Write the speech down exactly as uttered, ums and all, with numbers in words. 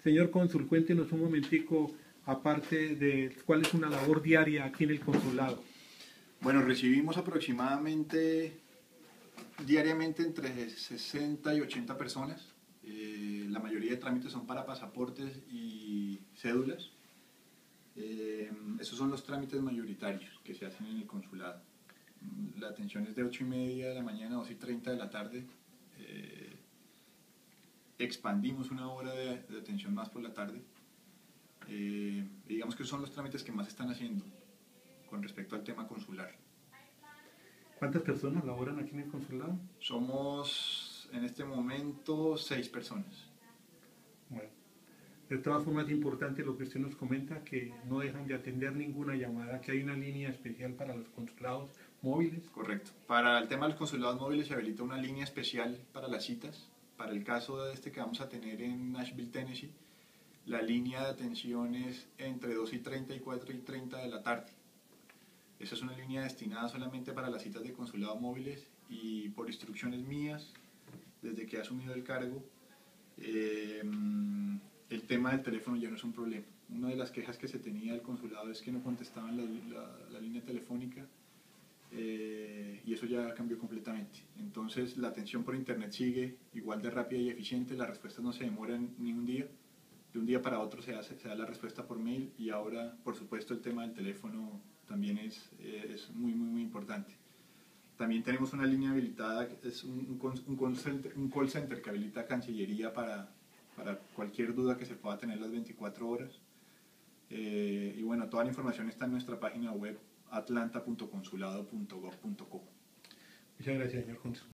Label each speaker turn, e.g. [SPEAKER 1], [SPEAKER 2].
[SPEAKER 1] Señor cónsul, cuéntenos un momentico, aparte de cuál es una labor diaria aquí en el consulado.
[SPEAKER 2] Bueno, recibimos aproximadamente diariamente entre sesenta y ochenta personas. Eh, la mayoría de trámites son para pasaportes y cédulas. Eh, esos son los trámites mayoritarios que se hacen en el consulado. La atención es de ocho y media de la mañana a dos y treinta de la tarde. Eh, expandimos una hora de, de atención más por la tarde. Eh, digamos que son los trámites que más están haciendo con respecto al tema consular.
[SPEAKER 1] ¿Cuántas personas laboran aquí en el consulado?
[SPEAKER 2] Somos en este momento seis personas.
[SPEAKER 1] Bueno, de todas formas es importante lo que usted nos comenta, que no dejan de atender ninguna llamada, que hay una línea especial para los consulados móviles.
[SPEAKER 2] Correcto. Para el tema de los consulados móviles se habilita una línea especial para las citas. Para el caso de este que vamos a tener en Nashville, Tennessee, la línea de atención es entre dos y treinta y cuatro y treinta de la tarde. Esa es una línea destinada solamente para las citas de consulado móviles y por instrucciones mías, desde que he asumido el cargo, eh, el tema del teléfono ya no es un problema. Una de las quejas que se tenía del consulado es que no contestaban la, la, la línea telefónica eh, y eso ya cambió completamente. Entonces la atención por internet sigue igual de rápida y eficiente, las respuestas no se demoran ni un día. De un día para otro se, hace, se da la respuesta por mail y ahora, por supuesto, el tema del teléfono también es, es muy, muy, muy importante. También tenemos una línea habilitada, es un, un, call, center, un call center que habilita Cancillería para, para cualquier duda que se pueda tener las veinticuatro horas. Eh, y bueno, toda la información está en nuestra página web atlanta punto consulado punto gov punto co.
[SPEAKER 1] Muchas gracias, señor cónsul.